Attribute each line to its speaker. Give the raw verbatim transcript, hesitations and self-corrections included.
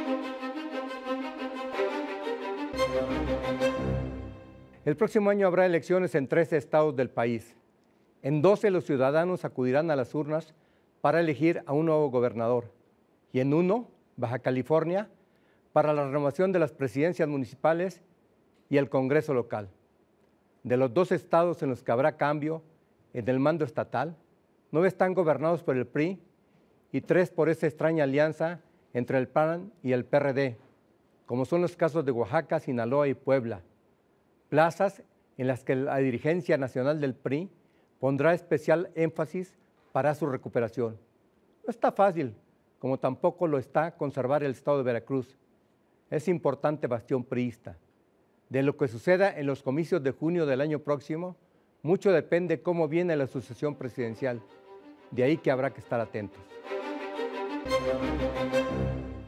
Speaker 1: El próximo año habrá elecciones en trece estados del país. En doce los ciudadanos acudirán a las urnas para elegir a un nuevo gobernador y en uno, Baja California, para la renovación de las presidencias municipales y el Congreso local. De los dos estados en los que habrá cambio en el mando estatal, nueve están gobernados por el P R I y tres por esa extraña alianza entre el P A N y el P R D, como son los casos de Oaxaca, Sinaloa y Puebla, plazas en las que la dirigencia nacional del P R I pondrá especial énfasis para su recuperación. No está fácil, como tampoco lo está conservar el estado de Veracruz. Es importante bastión priista. De lo que suceda en los comicios de junio del año próximo, mucho depende cómo viene la sucesión presidencial. De ahí que habrá que estar atentos.